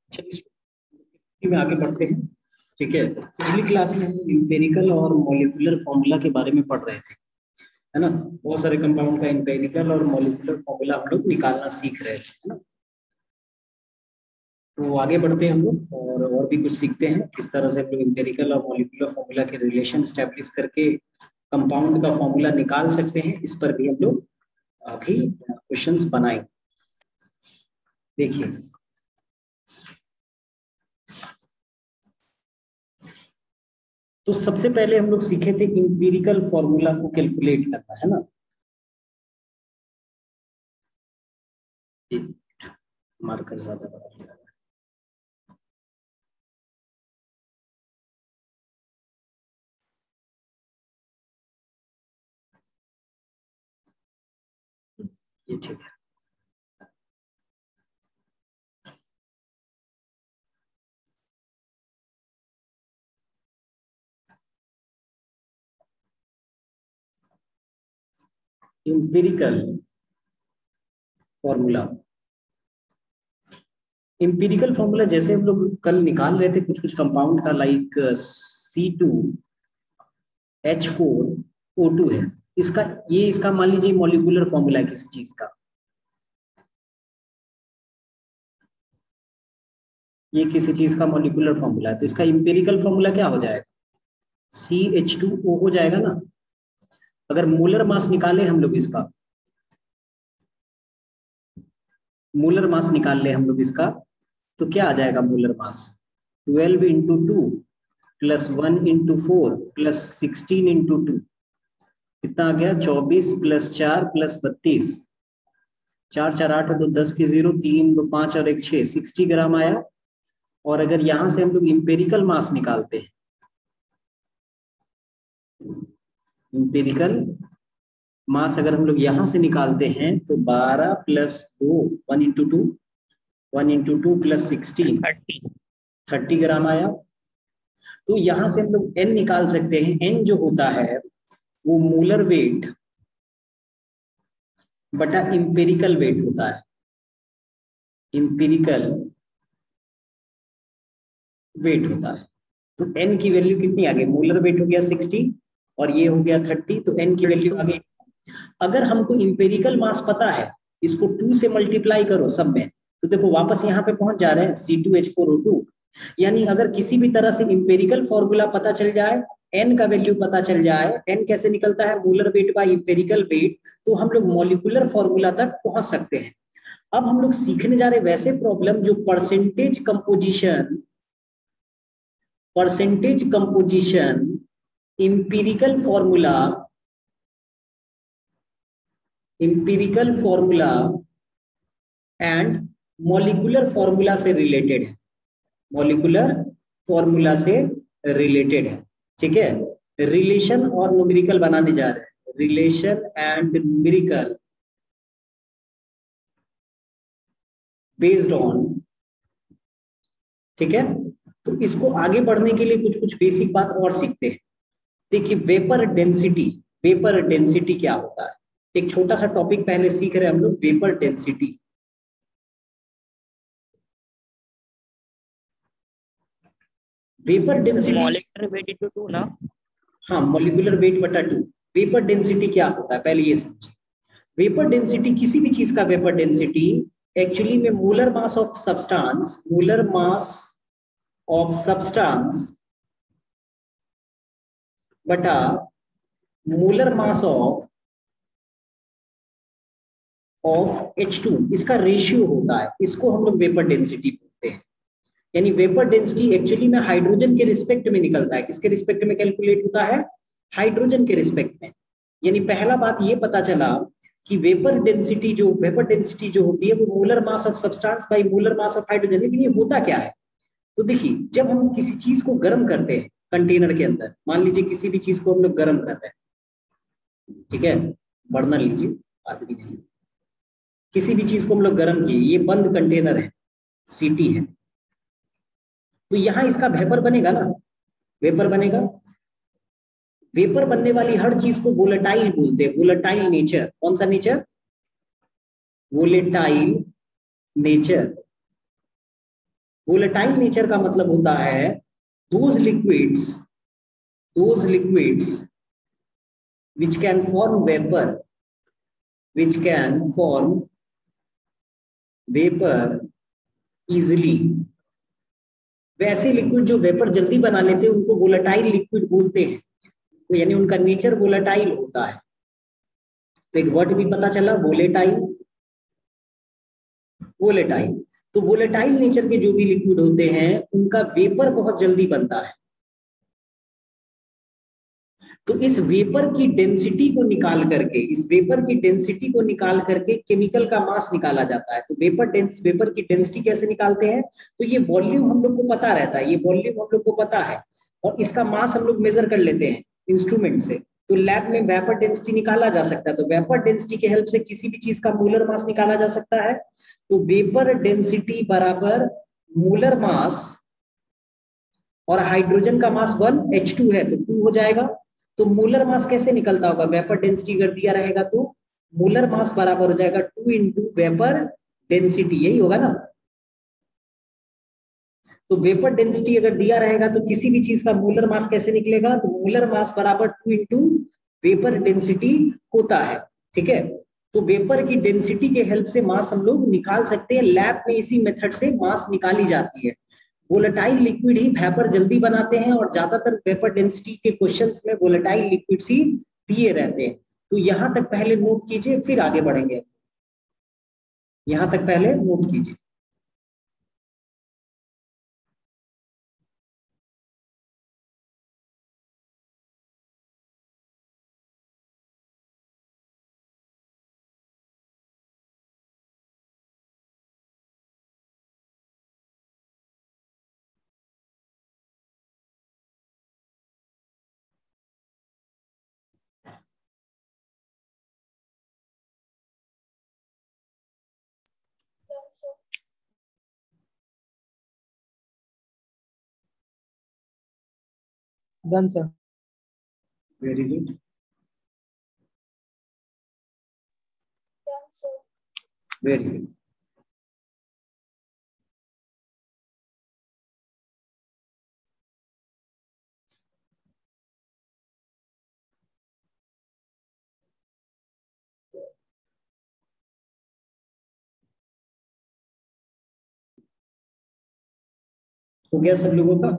चलिए में आगे बढ़ते हैं। ठीक है, पिछली क्लास में हम इंपेरिकल और मॉलिक्यूलर फॉर्मूला के बारे में पढ़ रहे थे, है ना। बहुत सारे कंपाउंड का इंपेरिकल और मॉलिक्यूलर फॉर्मूला हम लोग निकालना सीख रहे थे, है ना। तो आगे बढ़ते हैं हम लोग और भी कुछ सीखते हैं, किस तरह से हम लोग इंपेरिकल और मॉलिक्यूलर फॉर्मूला के रिलेशन स्टैब्लिश करके कंपाउंड का फॉर्मूला निकाल सकते हैं। इस पर भी हम लोग अभी क्वेश्चंस बनाएंगे। देखिए, तो सबसे पहले हम लोग सीखे थे इंपेरिकल फॉर्मूला को कैलकुलेट करना, है ना। मार्कर ज्यादा बड़ा है। ये ठीक है। इंपेरिकल फॉर्मूला, इंपेरिकल फॉर्मूला जैसे हम लोग कल निकाल रहे थे कुछ कुछ कंपाउंड का, लाइक C2H4O2 है। इसका मान लीजिए मॉलिक्यूलर फॉर्मूला है किसी चीज का। ये किसी चीज का मॉलिक्यूलर फॉर्मूला है, तो इसका इंपेरिकल फॉर्मूला क्या हो जाएगा? CH2O हो जाएगा ना। अगर मोलर मास निकाले हम लोग इसका, मोलर मास निकाल ले हम लोग इसका, तो क्या आ जाएगा molar mass? 12 into 2 plus 1 into 4 plus 16 into 2, कितना आ गया? 24 प्लस 4 प्लस 32, 4 4 8 2 10 की 0, 3 2 5 और 1 6, 60 ग्राम आया। और अगर यहां से हम लोग इंपेरिकल मास निकालते हैं, इंपेरिकल मास अगर हम लोग यहां से निकालते हैं तो 12 plus 2, 1 into 2, 1 into 2 plus 16, 30 gram आया। तो यहां से हम लोग n निकाल सकते हैं। n जो होता है वो मोलर वेट बटा इंपेरिकल वेट होता है। इंपेरिकल वेट होता है। तो n की वैल्यू कितनी आ गई? मोलर वेट हो गया 60 और ये हो गया 30, तो n की वैल्यू आ गई। अगर हमको इंपेरिकल मास पता है, इसको 2 से मल्टीप्लाई करो सब में, तो देखो वापस यहाँ पे पहुंच जा रहे हैं C2H4O2। यानी अगर किसी भी तरह से इंपेरिकल फॉर्मूला पता चल जाए, n का वैल्यू पता चल जाए, n कैसे निकलता है? Molar weight by empirical weight, तो हम लोग मॉलिक्यूलर फॉर्मूला तक पहुंच सकते हैं। अब हम लोग सीखने जा रहे वैसे प्रॉब्लम जो percentage composition empirical formula and molecular formula से रिलेटेड है। मॉलिक्यूलर फॉर्मूला से रिलेटेड है, ठीक है। रिलेशन और न्यूमेरिकल बनाने जा रहे हैं, relation and numerical based on, ठीक है। तो इसको आगे बढ़ने के लिए कुछ कुछ बेसिक बात और सीखते हैं। देखिए, वेपर डेंसिटी क्या होता है? एक छोटा सा टॉपिक पहले सीख रहे हैं हम लोग, vapour density. Vapour density molecular weight into 2 ना। हाँ, मॉलिक्यूलर वेट बटा 2। वेपर डेंसिटी क्या होता है पहले ये समझिए। वेपर डेंसिटी, किसी भी चीज का वेपर डेंसिटी एक्चुअली में मोलर मास ऑफ सब्सटेंस बटा मोलर मास ऑफ H2, इसका रेशियो होता है। इसको हम लोग वेपर डेंसिटी बोलते हैं। यानी वेपर डेंसिटी एक्चुअली में हाइड्रोजन के रिस्पेक्ट में निकलता है। किसके रिस्पेक्ट में कैलकुलेट होता है? हाइड्रोजन के रिस्पेक्ट में। यानी पहला बात ये पता चला कि वेपर डेंसिटी जो होती है वो molar mass of substance by molar mass of hydrogen. लेकिन ये होता क्या है? तो देखिए, जब हम किसी चीज को गर्म करते हैं कंटेनर के अंदर, मान लीजिए किसी भी चीज को हम लोग गर्म कर रहे हैं, ठीक है, बर्नर लीजिए, बात भी नहीं, किसी भी चीज को हम लोग गर्म किए, ये बंद कंटेनर है, सीटी है, तो यहां इसका वेपर बनेगा ना, वेपर बनेगा। वेपर बनने वाली हर चीज को वोलेटाइल बोलते हैं। वोलेटाइल नेचर, कौन सा nature? Volatile nature. Volatile nature का मतलब होता है those liquids which can form vapor easily. वैसे लिक्विड जो वेपर जल्दी बना लेते हैं उनको वोलेटाइल लिक्विड बोलते हैं, तो यानी उनका नेचर वोलेटाइल होता है। तो एक वर्ड भी पता चला, वोलेटाइल। तो वोलेटाइल नेचर के जो भी लिक्विड होते हैं उनका वेपर बहुत जल्दी बनता है। तो इस वेपर की डेंसिटी को निकाल करके केमिकल का मास निकाला जाता है। तो वेपर की डेंसिटी कैसे निकालते हैं? तो ये वॉल्यूम हम लोग को पता रहता है, और इसका मास हम लोग मेजर कर लेते हैं इंस्ट्रूमेंट से। तो लैब में वेपर डेंसिटी निकाला जा सकता है। तो वेपर डेंसिटी के हेल्प से किसी भी चीज का मोलर मास निकाला जा सकता है। तो वेपर डेंसिटी बराबर मोलर मास, और हाइड्रोजन का मास 1 H2 है तो 2 हो जाएगा। तो मोलर मास कैसे निकलता होगा? वेपर डेंसिटी अगर दिया रहेगा तो मोलर मास बराबर हो जाएगा 2 इंटू वेपर डेंसिटी, यही होगा ना। तो वेपर डेंसिटी अगर दिया रहेगा तो किसी भी चीज का मोलर मास कैसे निकलेगा? तो मोलर मास बराबर 2 इंटू वेपर डेंसिटी होता है। ठीक है, तो वेपर की डेंसिटी के हेल्प से मास हम लोग निकाल सकते हैं। लैब में इसी मेथड से मास निकाली जाती है। वोलेटाइल लिक्विड ही वेपर जल्दी बनाते हैं, और ज्यादातर वेपर डेंसिटी के क्वेश्चंस में वोलेटाइल लिक्विड्स ही दिए रहते हैं। तो यहां तक पहले नोट कीजिए, फिर आगे बढ़ेंगे। यहां तक पहले नोट कीजिए। Done, sir. Very good. Done, sir. Very good. हो गया सब लोगों का?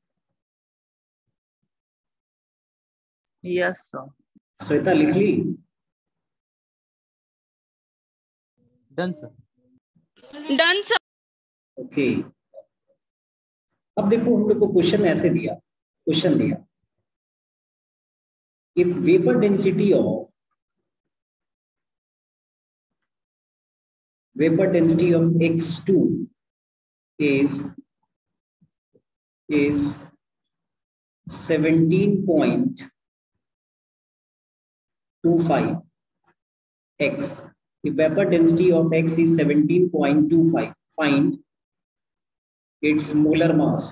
Yes, sir. श्वेता लिख ली? Done, sir. Done, sir. Okay, अब देखो हम लोग को क्वेश्चन ऐसे दिया, if vapour density of X2 is 17.25 X. If vapor density of X is 17.25, find its molar mass.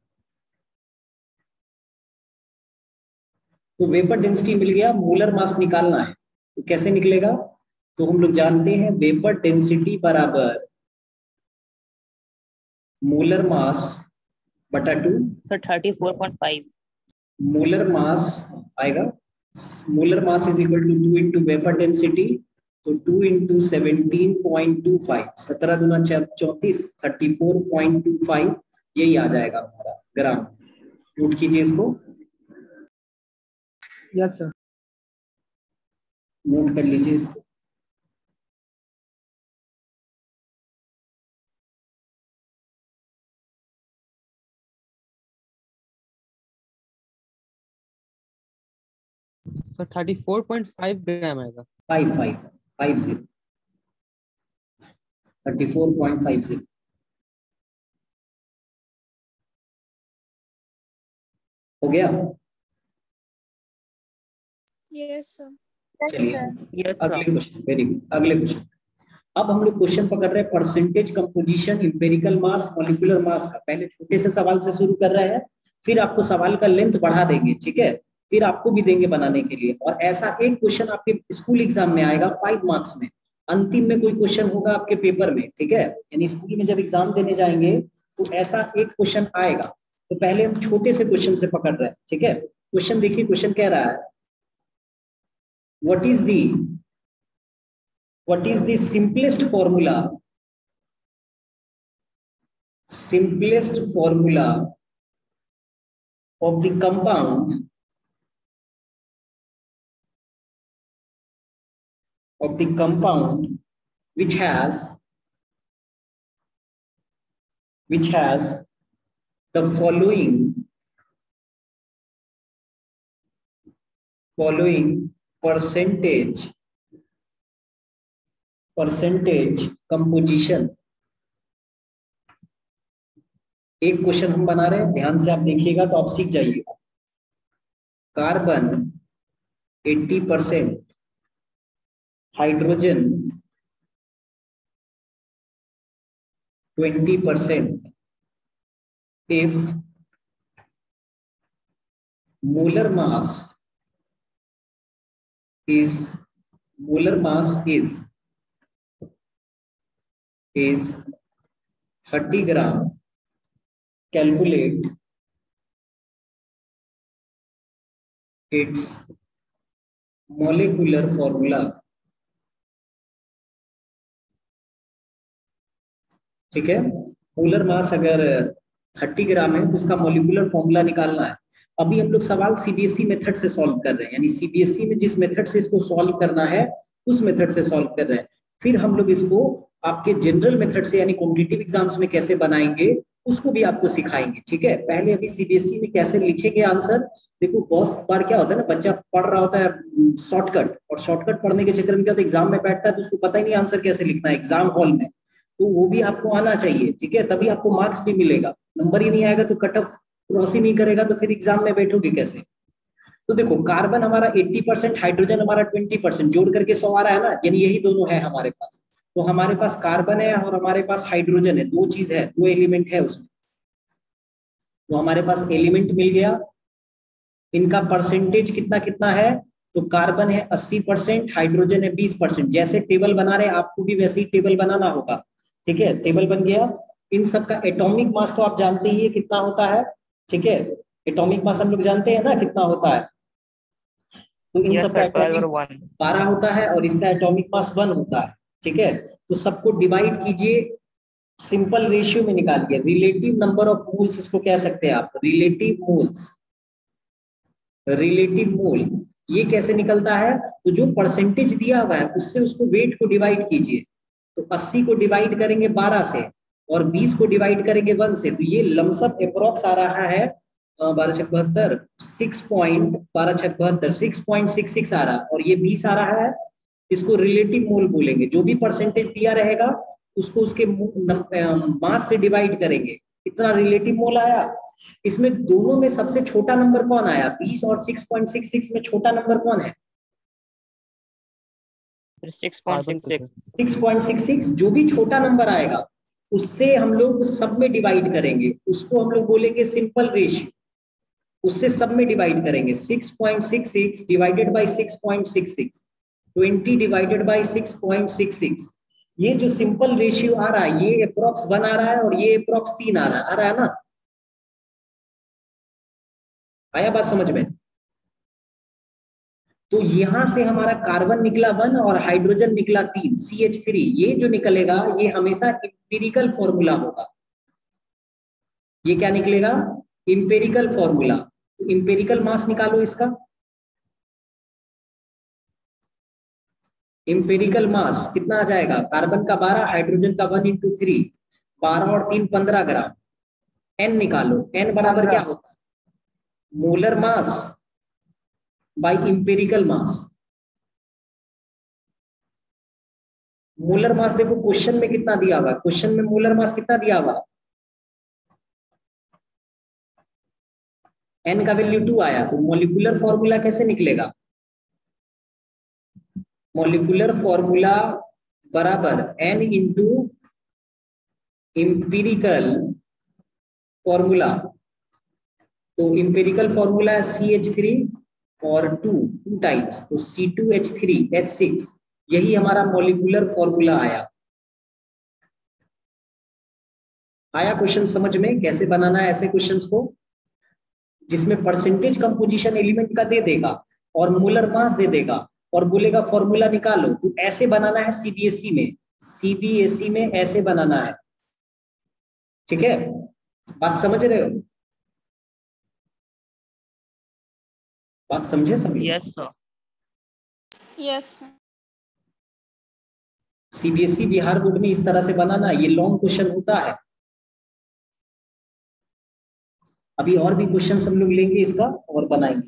तो वेपर डेंसिटी मिल गया, मोलर मास निकालना है। तो कैसे निकलेगा? तो हम लोग जानते हैं वेपर डेंसिटी बराबर मोलर मास बटा 2। Sir, 34.5. मोलर मास आएगा, molar mass is equal to 2 into vapour density. तो 2 इंटू 17.25, 17 दूना 34, 34.25, यही आ जाएगा हमारा ग्राम। नोट कीजिए इसको। Yes, sir. नोट कर लीजिए इसको। Sir, 34.5 ग्राम आएगा। 50 34.50 हो गया। Yes, sir. चलिए Yes, अगले sir. Question, very good. अगले क्वेश्चन, अब हम लोग क्वेश्चन पकड़ रहे हैं percentage composition empirical mass molecular mass का। पहले छोटे से सवाल से शुरू कर रहे हैं, फिर आपको सवाल का लेंथ बढ़ा देंगे, ठीक है, फिर आपको भी देंगे बनाने के लिए। और ऐसा एक क्वेश्चन आपके स्कूल एग्जाम में आएगा 5 मार्क्स में, अंतिम में कोई क्वेश्चन होगा आपके पेपर में, ठीक है। यानी स्कूल में जब एग्जाम देने जाएंगे तो ऐसा एक क्वेश्चन आएगा। तो पहले हम छोटे से क्वेश्चन से पकड़ रहे हैं, ठीक है। क्वेश्चन देखिए, क्वेश्चन कह रहा है what is the simplest formula of the compound which has the following percentage composition। एक क्वेश्चन हम बना रहे हैं, ध्यान से आप देखिएगा तो आप सीख जाइएगा। Carbon 80%, hydrogen 20%। if molar mass is 30 gram, calculate its molecular formula। ठीक है, मोलर मास अगर 30 ग्राम है तो इसका मॉलिक्यूलर फॉर्मूला निकालना है। अभी हम लोग सवाल सीबीएसई मेथड से सॉल्व कर रहे हैं, यानी सीबीएसई में जिस मेथड से इसको सॉल्व करना है उस मेथड से सॉल्व कर रहे हैं। फिर हम लोग इसको आपके जनरल मेथड से यानी कॉम्पिटिटिव एग्जाम्स में कैसे बनाएंगे उसको भी आपको सिखाएंगे, ठीक है। पहले अभी सीबीएसई में कैसे लिखेंगे आंसर। देखो बहुत बार क्या होता है ना, बच्चा पढ़ रहा होता है शॉर्टकट, और शॉर्टकट पढ़ने के चक्कर में क्या होता है, एग्जाम में बैठता है तो उसको पता ही नहीं आंसर कैसे लिखना है एग्जाम हॉल में। तो वो भी आपको आना चाहिए, ठीक है, तभी आपको मार्क्स भी मिलेगा। नंबर ही नहीं आएगा तो कट ऑफ क्रॉस ही नहीं करेगा तो फिर एग्जाम में बैठोगे कैसे। तो देखो कार्बन हमारा 80%, हाइड्रोजन हमारा 20%, जोड़ करके 100 आ रहा है ना, यानी यही दोनों है हमारे पास। तो हमारे पास कार्बन है और हमारे पास हाइड्रोजन है, दो चीज है, दो एलिमेंट है उसमें। तो हमारे पास एलिमेंट मिल गया, इनका परसेंटेज कितना कितना है। तो कार्बन है 80%, हाइड्रोजन है 20%। जैसे टेबल बना रहे आपको भी वैसे ही टेबल बनाना होगा, ठीक है। टेबल बन गया। इन सब का एटॉमिक मास तो आप जानते ही है कितना होता है, ठीक है। एटॉमिक मास हम लोग जानते हैं ना कितना होता है। तो इन सब का एटॉमिक 12 होता है और इसका एटॉमिक मास 1 होता है, ठीक है। तो सबको डिवाइड कीजिए, सिंपल रेशियो में निकालिए। रिलेटिव नंबर ऑफ मोल्स इसको कह सकते हैं आप, रिलेटिव मोल। ये कैसे निकलता है, तो जो परसेंटेज दिया हुआ है उससे उसको वेट को डिवाइड कीजिए। तो 80 को डिवाइड करेंगे 12 से और 20 को डिवाइड करेंगे 1 से, तो ये लमसम अप्रोक्स आ रहा है 12×72 6.66 आ रहा है, और ये 20 आ रहा है। इसको रिलेटिव मोल बोलेंगे। जो भी परसेंटेज दिया रहेगा उसको उसके मास से डिवाइड करेंगे, कितना रिलेटिव मोल आया। इसमें दोनों में सबसे छोटा नंबर कौन आया, 20 और 6.66 में छोटा नंबर कौन है, 6.66। जो भी छोटा नंबर आएगा उससे हम लोग सब में डिवाइड करेंगे, उसको हम लोग बोलेंगे सिंपल रेशियो। उससे सब में डिवाइड करेंगे, 6.66 डिवाइडेड बाय 6.66, 20 डिवाइडेड बाय 6.66। ये जो सिंपल रेशियो आ रहा है ये अप्रोक्स 1 आ रहा है और ये अप्रोक्स 3 आ रहा है ना। आया बात समझ में। तो यहां से हमारा कार्बन निकला 1 और हाइड्रोजन निकला 3, CH3। ये जो निकलेगा ये हमेशा इंपेरिकल फॉर्मूला होगा। ये क्या निकलेगा, इंपेरिकल फॉर्मूला। तो इंपेरिकल मास निकालो इसका। इंपेरिकल मास कितना आ जाएगा, कार्बन का 12, हाइड्रोजन का 1 × 3, 12 और 3 15 ग्राम। एन निकालो, एन बराबर क्या होता है, molar mass by empirical mass. Molar mass देखो क्वेश्चन में कितना दिया हुआ है, क्वेश्चन में मोलर मास कितना दिया हुआ, एन का वैल्यू 2 आया। तो मॉलिक्यूलर फॉर्मूला कैसे निकलेगा, मॉलिक्यूलर फॉर्मूला बराबर n इंटू इंपेरिकल फॉर्मूला। तो इंपेरिकल फॉर्मूला है CH3 और 2 टाइम्स, तो C2H3H6। यही हमारा मॉलिक्यूलर फॉर्मूला आया। आया क्वेश्चन समझ में कैसे बनाना है ऐसे क्वेश्चंस को, जिसमें परसेंटेज कंपोजिशन एलिमेंट का दे देगा और मोलर मास दे देगा और बोलेगा फॉर्मूला निकालो। तो ऐसे बनाना है सीबीएसई में, सीबीएसई में ऐसे बनाना है। ठीक है, बात समझ रहे हो? बात समझे सभी? Yes sir. Yes, sir. CBSE Bihar board में इस तरह से बनाना, ये लॉन्ग क्वेश्चन होता है। अभी और भी क्वेश्चन हम लोग लेंगे इसका और बनाएंगे।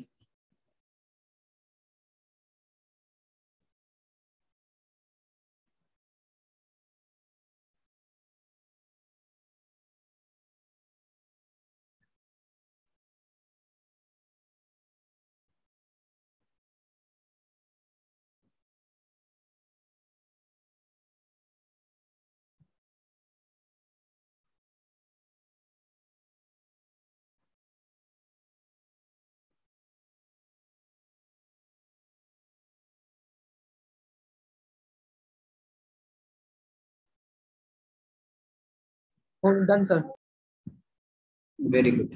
Done sir. Very good,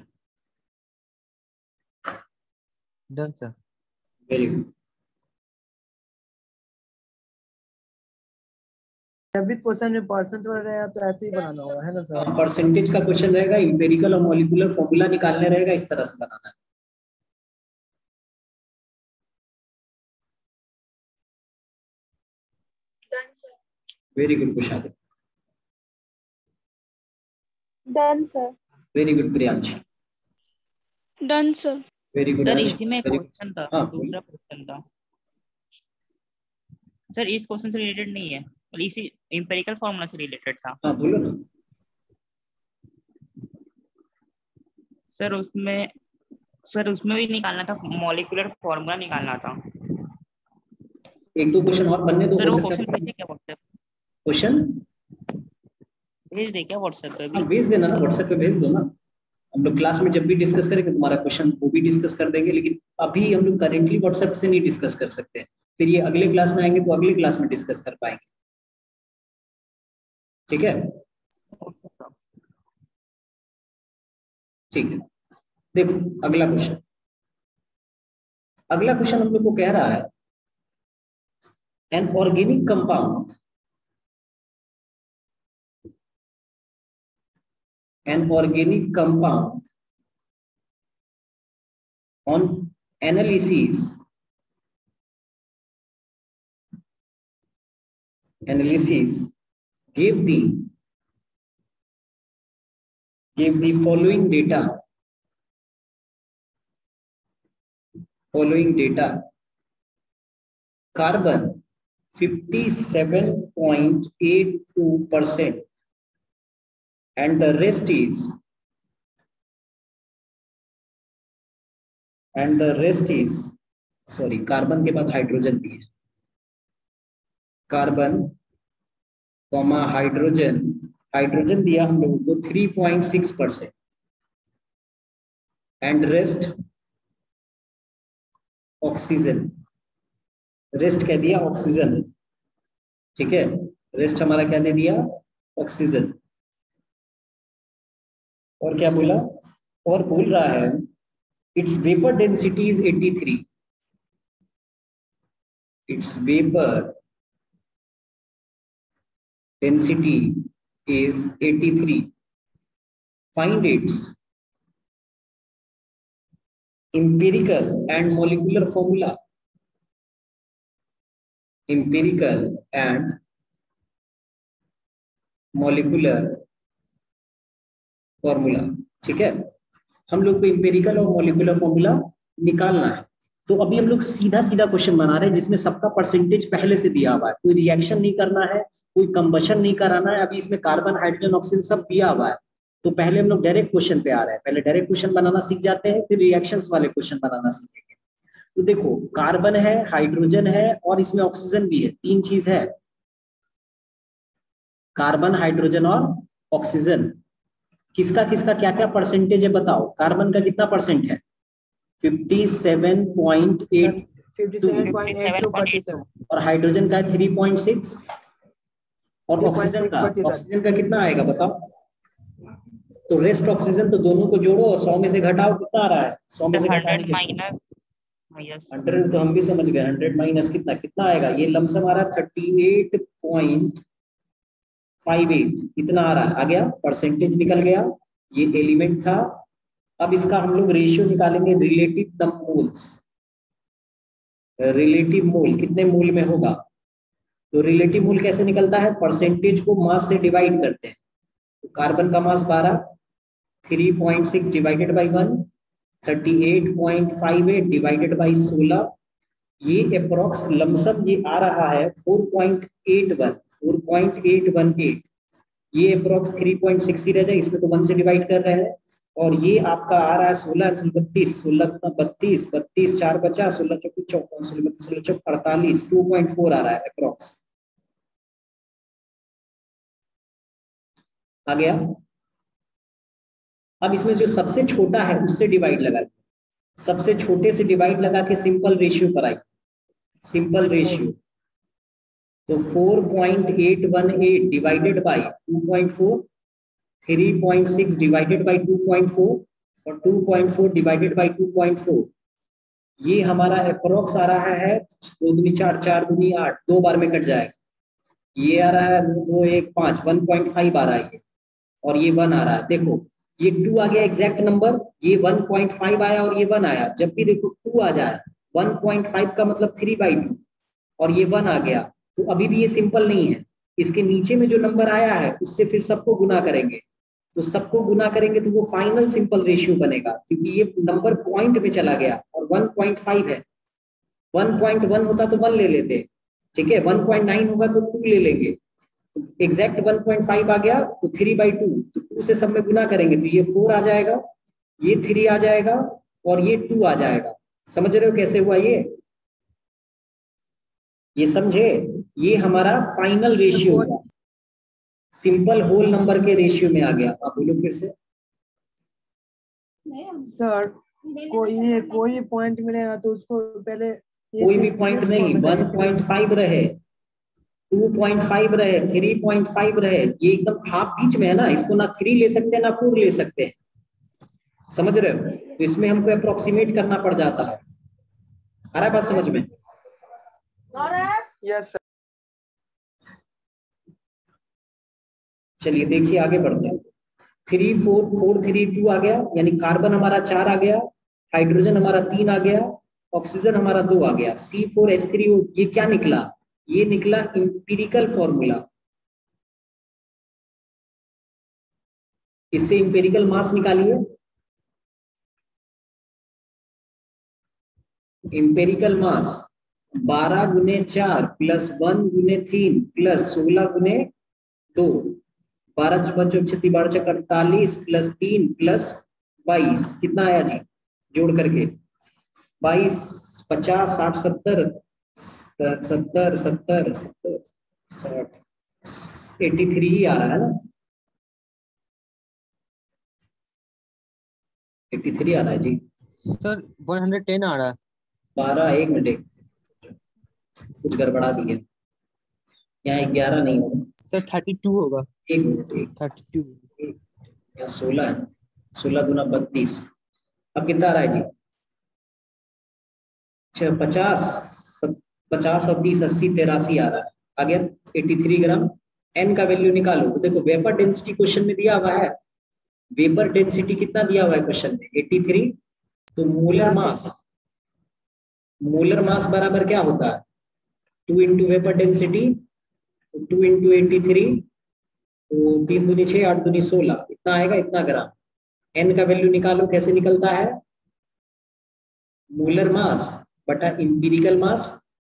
done sir. Very good. जब भी क्वेश्चन में परसेंट रहेगा तो ऐसे ही बनाना होगा, है ना सर? परसेंटेज का क्वेश्चन रहेगा, इंपेरिकल और मॉलिक्यूलर फॉर्मूला निकालने रहेगा, इस तरह से बनाना है। Done, sir. Very good Kushad, Done, sir. Very good Priyansh, Done, sir. Very good. Sir इसी में क्वेश्चन था, हाँ, दूसरा क्वेश्चन था सर, इस क्वेश्चन से रिलेटेड नहीं है, और इसी एम्पिरिकल फार्मूला से रिलेटेड था। हाँ बोलो ना। सर उसमें भी निकालना था, मॉलिक्यूलर फार्मूला निकालना था। एक दो क्वेश्चन और बनने दो। सर वो क्वेश्चन भेजे क्या व्हाट्सएप? क्वेश्चन भेज दे क्या व्हाट्सएप पे हाँ भी? भेज देना ना, व्हाट्सएप पे भेज दो ना। हम लोग क्लास में जब भी डिस्कस करेंगे तुम्हारा क्वेश्चन वो भी डिस्कस कर देंगे, लेकिन अभी हम लोग करेंटली व्हाट्सएप से नहीं डिस्कस कर सकते। फिर ये अगले क्लास में आएंगे तो अगले क्लास में डिस्कस कर पाएंगे। ठीक है, ठीक है। देखो अगला क्वेश्चन, अगला क्वेश्चन हम लोग को कह रहा है an organic compound, an organic compound on analysis gave the following data: carbon 57.82% and the rest is sorry, carbon के बाद हाइड्रोजन भी है, कार्बन कॉमा हाइड्रोजन दिया हम लोगों को 3.6% एंड रेस्ट ऑक्सीजन, रेस्ट कह दिया ऑक्सीजन। ठीक है, रेस्ट हमारा क्या दे दिया? ऑक्सीजन। और क्या बोला? और बोल रहा है its vapor density is 83, its vapor density is 83, find its empirical and molecular formula, empirical and molecular formula। ठीक है, हम लोग को इंपेरिकल और मॉलिक्यूलर फॉर्मूला निकालना है। तो अभी हम लोग सीधा सीधा क्वेश्चन बना रहे हैं जिसमें सबका परसेंटेज पहले से दिया हुआ है, कोई रिएक्शन नहीं करना है, कोई कंबशन नहीं कराना है। अभी इसमें कार्बन हाइड्रोजन ऑक्सीजन सब दिया हुआ है, तो पहले हम लोग डायरेक्ट क्वेश्चन पे आ रहे हैं। पहले डायरेक्ट क्वेश्चन बनाना सीख जाते हैं, फिर रिएक्शंस वाले क्वेश्चन बनाना सीखेंगे। तो देखो कार्बन है, हाइड्रोजन है और इसमें ऑक्सीजन भी है, तीन चीज है, कार्बन हाइड्रोजन और ऑक्सीजन। किसका किसका क्या क्या परसेंटेज है बताओ? कार्बन का कितना परसेंट है? 57.82 और हाइड्रोजन का है 3.6 और ऑक्सीजन का कितना आएगा बताओ? तो रेस्ट ऑक्सीजन, तो दोनों को जोड़ो और 100 में से घटाओ, कितना आ रहा है? 100 में से 100 घटाएंगे माइनस 100, तो हम भी समझ गए 100 माइनस कितना कितना आएगा? ये लमसम आ रहा है 38.58, इतना आ रहा है। आ गया, परसेंटेज निकल गया, ये एलिमेंट था। अब इसका हम लोग रेशियो निकालेंगे, रिलेटिव मोल्स। रिलेटिव मोल कितने मोल में होगा? तो रिलेटिव मोल कैसे निकलता है? परसेंटेज को मास से डिवाइड करते हैं। तो कार्बन का mass 12, 3.6 divided by 1, 38.58 divided by 16, ये अप्रोक्स लमसम ये आ रहा है 4.818। ये अप्रोक्स 3.6 ही रह जाए, इसमें तो 1 से डिवाइड कर रहे हैं। और ये आपका आ रहा है 16 32 32 4 50 16 चौकी 54 16 16 चौक 48, 2.4 आ रहा है अप्रोक्स। आ गया। अब इसमें जो सबसे छोटा है उससे डिवाइड लगा, सबसे छोटे से डिवाइड लगा के सिंपल रेशियो पर आई, सिंपल रेशियो। तो 4.818 डिवाइडेड बाई 2.4, 3.6 डिवाइडेड बाई 2.4 और 2.4 डिवाइडेड बाई 2.4, ये हमारा अप्रोक्स आ रहा है 2 दूनी 4 4 दूनी 8, 2 बार में कट जाएगा। ये आ रहा है 2 1 5, 1.5 आ रहा है ये, और ये 1 आ रहा है। देखो ये 2 आ गया एग्जैक्ट नंबर, ये 1.5 आया और ये 1 आया। जब भी देखो 2 आ जाए, 1.5 का मतलब 3/2 और ये 1 आ गया, तो अभी भी ये सिंपल नहीं है। इसके नीचे में जो नंबर आया है उससे फिर सबको गुना करेंगे, तो सबको गुना करेंगे तो वो फाइनल सिंपल रेशियो बनेगा, क्योंकि ये नंबर पॉइंट में चला गया और 1.5 है। 1.1 होता तो 1 ले लेते, ठीक है। 1.9 होगा तो 2 ले लेंगे। एग्जैक्ट 1.5 आ गया तो 3/2, तो 2 से सब में गुना करेंगे तो ये 4 आ जाएगा, ये 3 आ जाएगा और ये 2 आ जाएगा। समझ रहे हो कैसे हुआ ये समझे? ये हमारा फाइनल रेशियो हुआ, सिंपल होल नंबर के रेशियो में आ गया। आप बोलो फिर से। सर कोई पॉइंट मिलेगा तो उसको पहले कोई भी पॉइंट नहीं, 1.5 रहे, 2.5 रहे, 3.5 रहे, ये एकदम हाफ बीच में है ना, इसको ना 3 ले सकते हैं ना 4 ले सकते हैं। समझ रहे हो? तो इसमें हमको अप्रोक्सीमेट करना पड़ जाता है। आ रहा है बात समझ में? Yes sir. चलिए देखिए आगे बढ़ते हैं। 3 4 4 3 2 आ गया, यानी कार्बन हमारा 4 आ गया, हाइड्रोजन हमारा 3 आ गया, ऑक्सीजन हमारा 2 आ गया, C4H3O। ये क्या निकला? ये निकला इंपीरिकल फॉर्मूला। इससे इंपेरिकल मास निकालिए। इंपेरिकल मास 12 गुने 4 प्लस 1 गुने 3 प्लस 16 गुने 2, 12 5 36 12 48 प्लस 3 प्लस 22, कितना आया जी जोड़ करके? 22 50 60 70 70 70 70 60 83 ही आ रहा है ना? 83 आ रहा है जी सर 110 आ रहा है। 12 1 मिनट, कुछ गड़बड़ा दी है यहाँ, 11 नहीं होगा सर 32 होगा। 1 मिनट, 32 यहाँ 16 है, 16 गुना 32, अब कितना आ रहा है जी? 50 और 30 80 83 आ रहा है। आ गया 83 ग्राम। एन का वैल्यू निकालो। तो देखो वेपर डेंसिटी क्वेश्चन में दिया हुआ है, वेपर डेंसिटी कितना दिया हुआ है क्वेश्चन में? 83। तो मोलर मास बराबर क्या होता है? 2 इंटू वेपर डेंसिटी, 2 इंटू 83, तो 3 दूनी 6 8 दूनी 16, इतना आएगा, इतना ग्राम। एन का वैल्यू निकालो, कैसे निकलता है? मोलर मास बटा इंपीरिकल मास,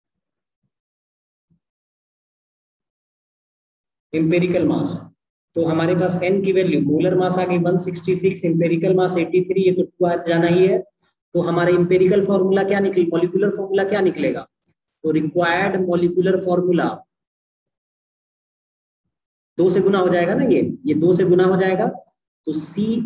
इंपेरिकल मास। तो हमारे पास एन की वैल्यू, मोलर मास आ गई 166, इंपेरिकल मास 83, ये तो 2 आ जाना ही है। तो हमारा इंपेरिकल फॉर्मूला क्या निकले, मॉलिक्यूलर फॉर्मूला क्या निकलेगा? तो रिक्वायर्ड मॉलिक्यूलर फॉर्मूला 2 से गुना हो जाएगा ना, ये 2 से गुना हो जाएगा, तो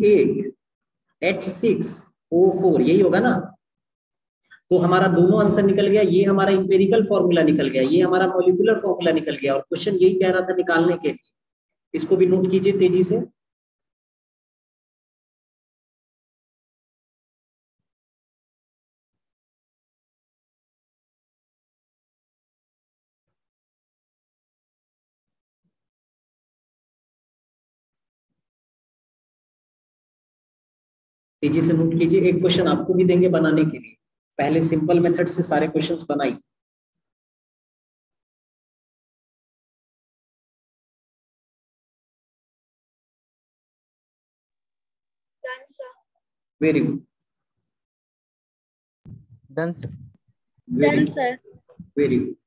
C8H6O4 यही होगा ना। तो हमारा दोनों आंसर निकल गया, ये हमारा इंपेरिकल फॉर्मूला निकल गया, ये हमारा मॉलिक्यूलर फॉर्मूला निकल गया, और क्वेश्चन यही कह रहा था निकालने के लिए। इसको भी नोट कीजिए तेजी से। तेजी से नोट कीजिए, एक क्वेश्चन आपको भी देंगे बनाने के लिए, पहले सिंपल मेथड से सारे क्वेश्चंस बनाइए। Very good, done sir. Very very good.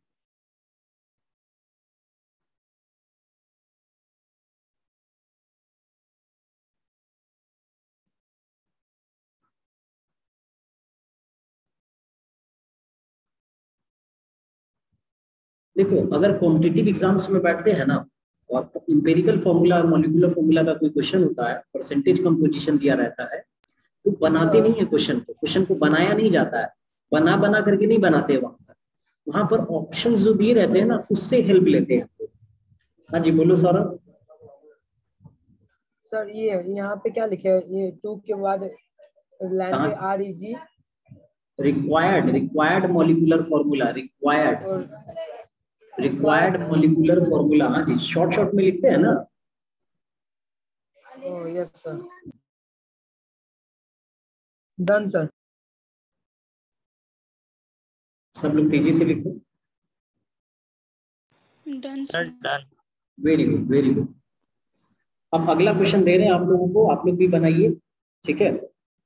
देखो अगर कॉम्पिटिटिव एग्जाम्स में बैठते हैं ना और इंपेरिकल फॉर्मूला मॉलिक्यूलर फॉर्मूला का कोई क्वेश्चन होता है, परसेंटेज कंपोजिशन दिया रहता है, तो बनाते नहीं है क्वेश्चन को, क्वेश्चन को बनाया नहीं जाता है, बना बना करके नहीं बनाते वहां पर, वहां पर ऑप्शंस जो दिए रहते हैं ना उससे हेल्प लेते हैं। हाँ जी बोलो सौरभ। सर ये यहाँ पे क्या लिखे है, ये 2 के बाद लाइन पे कहाँ? REG required molecular formula, required और मॉलिक्यूलर फॉर्मूला। हाँ जी, शॉर्ट शॉर्ट में लिखते हैं ना। Yes sir, done sir. सब लोग तेजी से लिखो। Done sir sir. Done. Very good very good. अब अगला क्वेश्चन दे रहे हैं आप लोगों को, आप लोग भी बनाइए, ठीक है।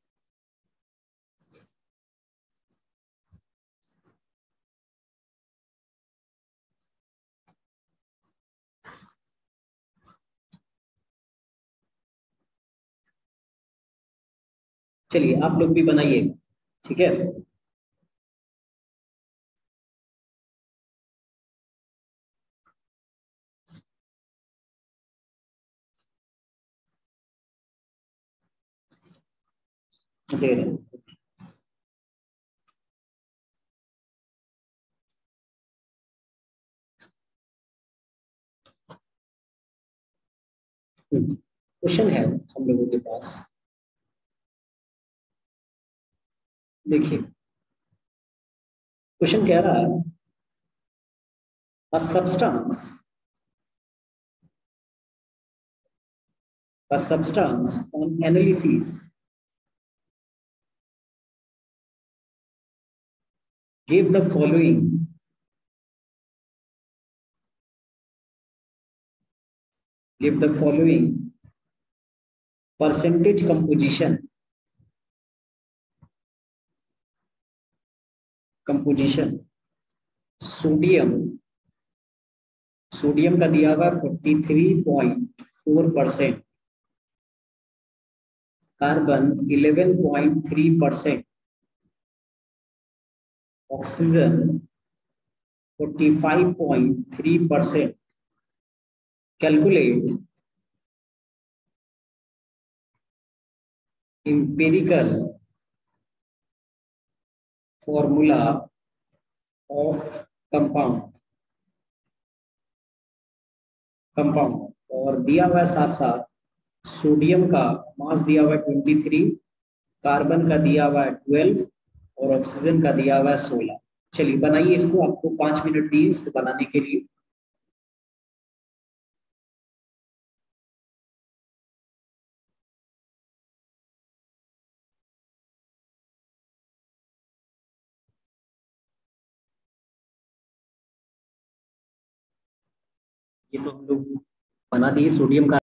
चलिए आप लोग भी बनाइए, ठीक है। दे रहे हैं। क्वेश्चन है हम लोगों के पास, देखिए क्वेश्चन कह रहा है a substance on analysis gave the following percentage composition sodium का दिया हुआ 43.4%, carbon 11.3%, oxygen 45.3%। Calculate empirical formula of compound और दिया हुआ है साथ साथ सोडियम का मास दिया हुआ है 23, कार्बन का दिया हुआ है 12 और ऑक्सीजन का दिया हुआ है 16। चलिए बनाइए इसको, आपको 5 मिनट दिए इसको बनाने के लिए। ये तो हम लोग बना दिए सोडियम का